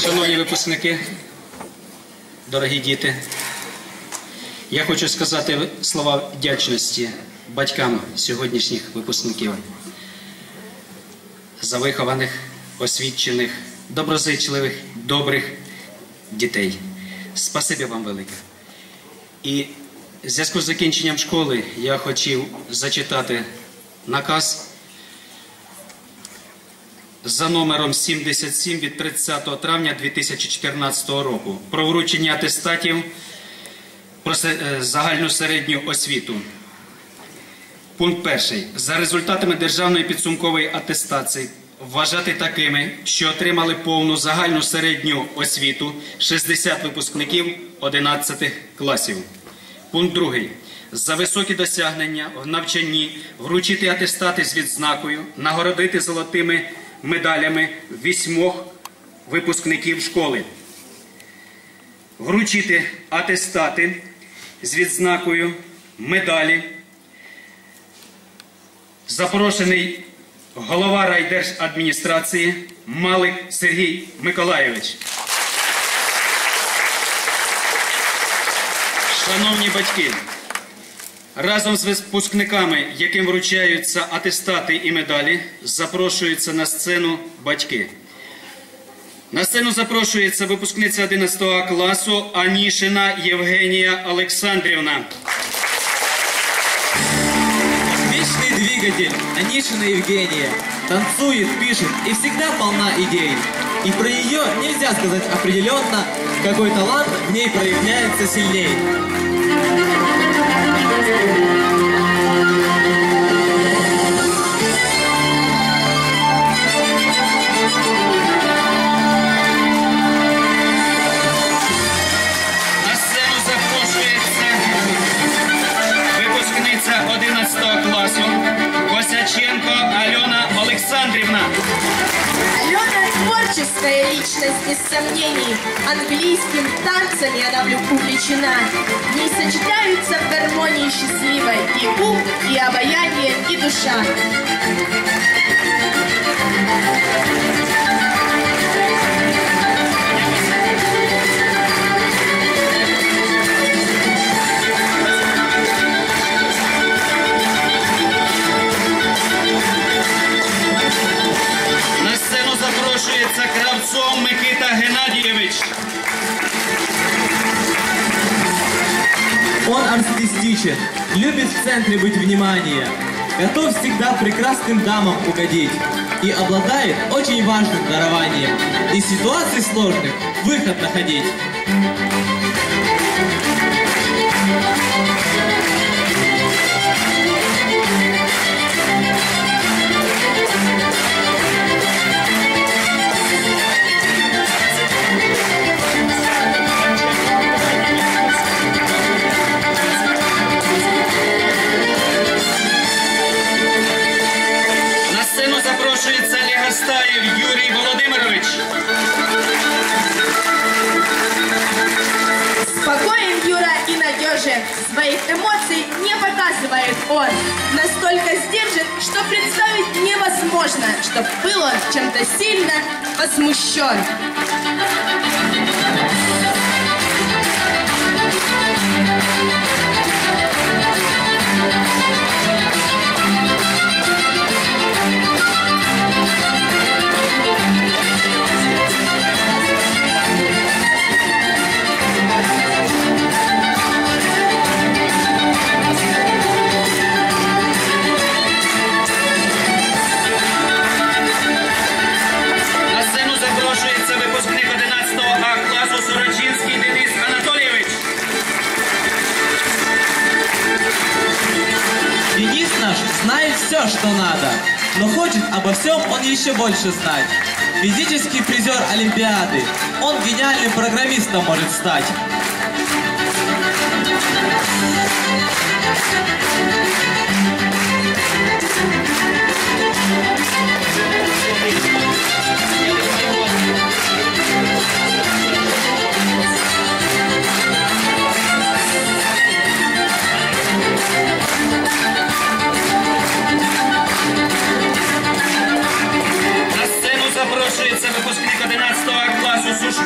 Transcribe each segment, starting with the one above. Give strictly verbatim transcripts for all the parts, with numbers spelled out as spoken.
Шановні випускники, дорогі діти, я хочу сказати слова вдячності батькам сьогоднішніх випускників за вихованих, освічених, доброзичливих, добрих дітей. Спасибі вам велике. І в зв'язку з закінченням школи я хотів зачитати наказ за номером сімдесят сім від тридцятого травня дві тисячі чотирнадцятого року про вручення атестатів про загальну середню освіту. Пункт перший. За результатами державної підсумкової атестації вважати такими, що отримали повну загальну середню освіту шістдесят випускників одинадцятих класів. Пункт другий. За високі досягнення в навчанні вручити атестати з відзнакою, нагородити золотими медалями вісьмох випускників школи. Вручити атестати з відзнакою, медалі. Запрошений голова райдержадміністрації Малик Сергій Миколайович. Шановні батьки, разом з випускниками, яким вручаються атестати і медалі, запрошуються на сцену батьки. На сцену запрошується випускниця одинадцятого класу Анішина Євгенія Олександрівна. Вечный двигатель Анишина Евгения танцует, пишет и всегда полна идей. И про ее нельзя сказать определенно, какой талант в ней проявляется сильней. На сцену запрошується випускниця одинадцятого класу Косяченко Альона Олександрівна. Алена – творческая личность, без сомнений. Английским танцами она увлечена. В ней сочетаются в гармонии счастливой и ум, и обаяние, и душа. На сцену запрошується Кравцов Микита Геннадійович. Он артистичен, любит в центре быть внимания, готов всегда прекрасным дамам угодить и обладает очень важным дарованием из ситуаций сложных выход находить. На сцену запрошується Легостаєв Юрій Володимирович. Спокоен Юра и надежен. Своих эмоций не показывает он. Настолько сдержан, что представить невозможно, чтоб был он чем-то сильно возмущен. На сцену запрошується випускник одинадцятого А класу Сорочинський Денис Анатолійович. Денис наш знает все, что надо, но хочет обо всем он еще больше знать. Физический призер Олимпиады, он гениальным программистом может стать. На сцену запрошується випускник одинадцятого класу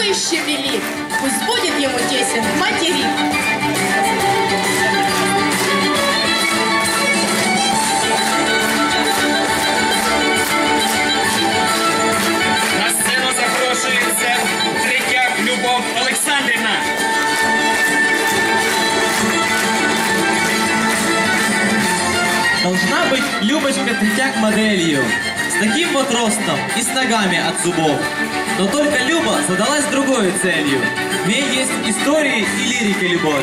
еще велик, пусть будет ему тесен материк. На сцену запрошується Третяк Любов Олександрівна. Должна быть Любочка Третяк моделью, с таким вот ростом и с ногами от зубов. Но только Люба задалась другой целью. В ней есть истории и лирика любовь.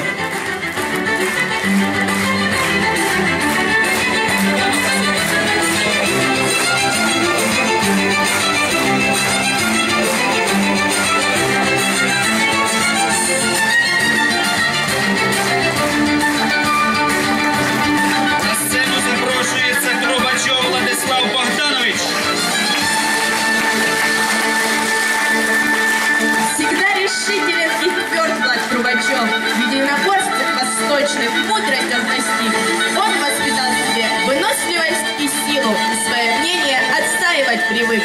В единоборстве восточных мудрость он достиг. Он воспитал в себе выносливость и силу, и свое мнение отстаивать привык.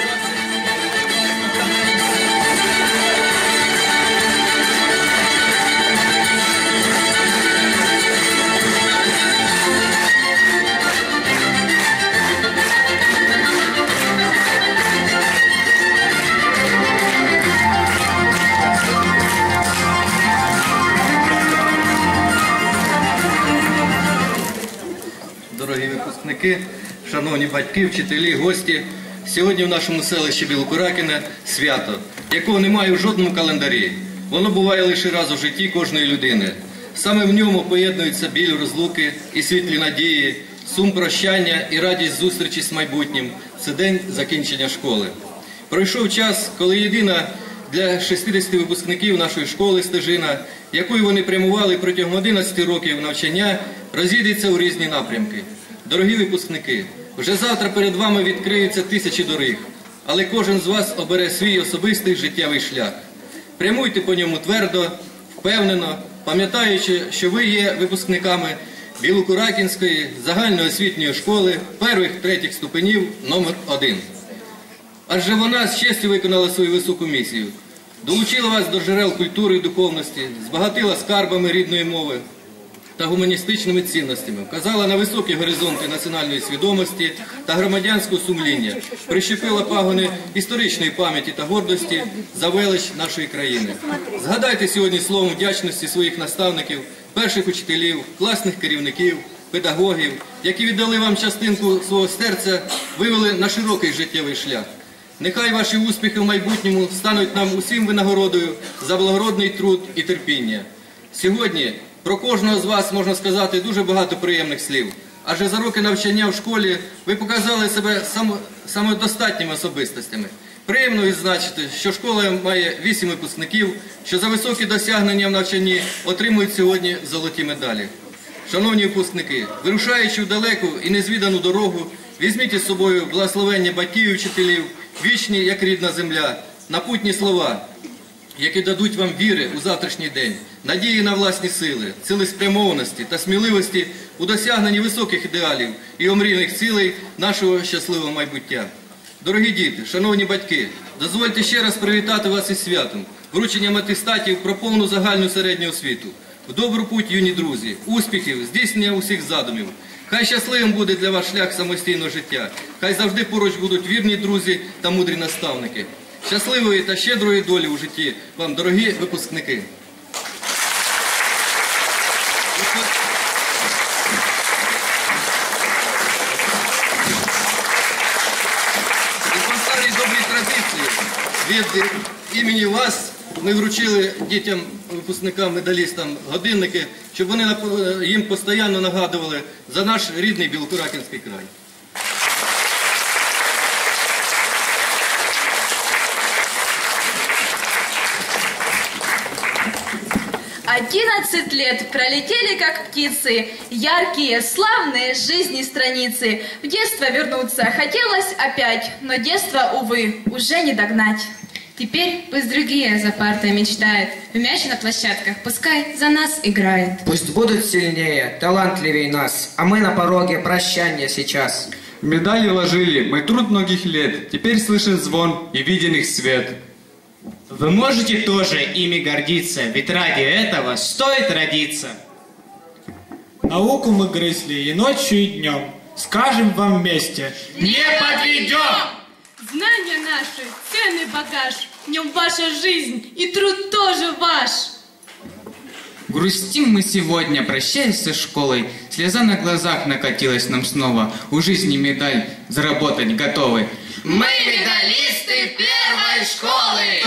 Дорогі випускники, шановні батьки, вчителі, гості, сьогодні в нашому селищі Білокуракине свято, якого немає в жодному календарі. Воно буває лише раз у житті кожної людини. Саме в ньому поєднуються біль розлуки і світлі надії, сум прощання і радість зустрічі з майбутнім. Це день закінчення школи. Пройшов час, коли єдина для шістдесяти випускників нашої школи стежина, якою вони прямували протягом одинадцяти років навчання, розійдеться у різні напрямки. Дорогі випускники, вже завтра перед вами відкриються тисячі доріг, але кожен з вас обере свій особистий життєвий шлях. Прямуйте по ньому твердо, впевнено, пам'ятаючи, що ви є випускниками Білокуракинської загальноосвітньої школи перших-третіх ступенів номер один. Адже вона з честю виконала свою високу місію. Долучила вас до джерел культури і духовності, збагатила скарбами рідної мови та гуманістичними цінностями, вказала на високі горизонти національної свідомості та громадянського сумління, прищепила пагони історичної пам'яті та гордості за велич нашої країни. Згадайте сьогодні словом вдячності своїх наставників, перших учителів, класних керівників, педагогів, які віддали вам частинку свого серця, вивели на широкий життєвий шлях. Нехай ваші успіхи в майбутньому стануть нам усім винагородою за благородний труд і терпіння. Сьогодні про кожного з вас можна сказати дуже багато приємних слів, адже за роки навчання в школі ви показали себе само, самодостатніми особистостями. Приємно відзначити, що школа має вісім випускників, що за високі досягнення в навчанні отримують сьогодні золоті медалі. Шановні випускники, вирушаючи в далеку і незвідану дорогу, візьміть із собою благословення батьків і вчителів, вічні, як рідна земля, напутні слова, які дадуть вам віри у завтрашній день, надії на власні сили, цілеспрямованості та сміливості у досягненні високих ідеалів і омрійних цілей нашого щасливого майбуття. Дорогі діти, шановні батьки, дозвольте ще раз привітати вас із святом, врученням атестатів про повну загальну середню освіту. В добру путь, юні друзі, успіхів, здійснення усіх задумів. Хай щасливим буде для вас шлях самостійного життя. Хай завжди поруч будуть вірні друзі та мудрі наставники. Щасливої та щедрої долі у житті вам, дорогі випускники. І по старій добрій традиції від імені вас ми вручили дітям, випускникам, медалістам годинники, щоб вони їм постійно нагадували за наш рідний Білокуракинський край. Одиннадцать лет пролетели, как птицы, яркие, славные жизни страницы. В детство вернуться хотелось опять, но детство, увы, уже не догнать. Теперь пусть другие за партой мечтают. В мяч на площадках пускай за нас играет. Пусть будут сильнее, талантливее нас, а мы на пороге прощания сейчас. Медали вложили мы труд многих лет, теперь слышен звон и виден их свет. Вы можете тоже ими гордиться, ведь ради этого стоит родиться. Науку мы грызли и ночью, и днем. Скажем вам вместе. Не подведем! Знания наши, ценный багаж. В нем ваша жизнь и труд тоже ваш. Грустим мы сегодня, прощаясь со школой. Слеза на глазах накатилась нам снова. У жизни медаль заработать готовы. Мы медалисты первой школы!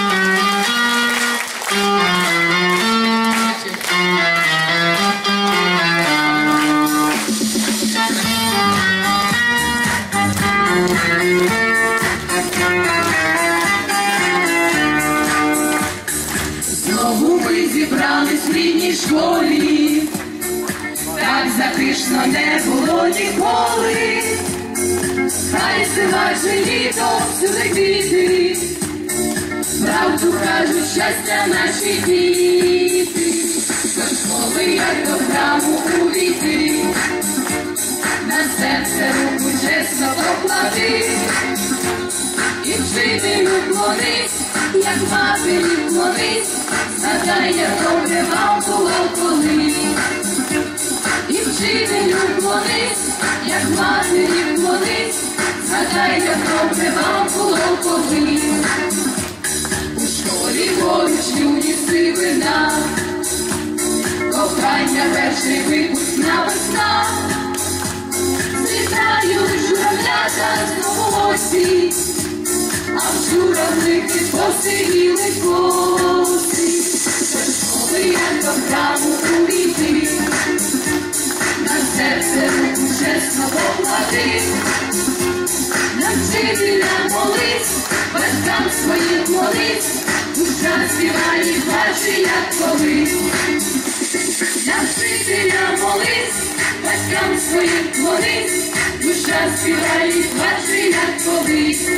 Знову ми зібрались в рідній школі, так затишно не було ніколи. Хай зима чи літо, всюди квіти, правду кажуть, щастя наші діти. До школи, як до храму увійти, на серце руку чесно поклади, і вчителю вклонись, як матері вклонись, згадай, як добре вам було колись. І вчителю вклонись, як матері вклонись, згадай, як добре вам було колись. У школі поруч юні сивина, кохання перший випускна весна. Злітають журавлята знову осінь, а в журавлики посивіли коси. До школи, як до храму увійти, на серце руку чесно поклади, на вчителя молись, батькам своїм молись, душа співає і плаче, як колись. На вчителя молись, батькам своїм молись, душа співає і плаче, як колись.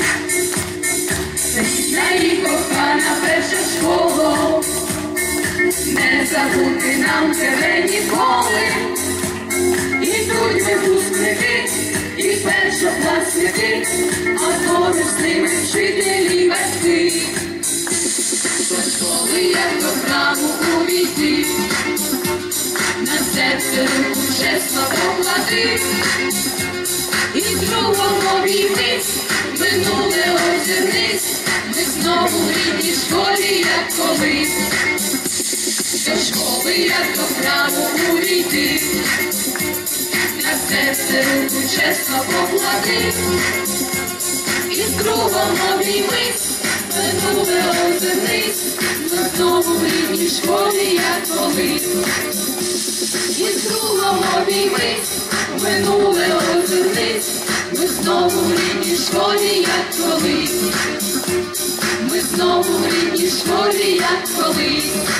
Рідна і кохана перша школа, не забути нам тебе ніколи. Ідуть випускники і першокласники, а поруч з ними вчителі й батьки. До школи, як до храму увійти, на серце руку чесно поклади, і другом обіймись, минуле озирнись, ми знову в рідній школі, як колись. До школи, як до храму увійти, на серце руку чесно поклади, і з другом обіймись, минуле озирнись, ми знову в рідній школі, як колись. І з другом обіймись, минуле озирнись, ми знову в рідній школі, як колись. Ми знову в рідній школі, як колись.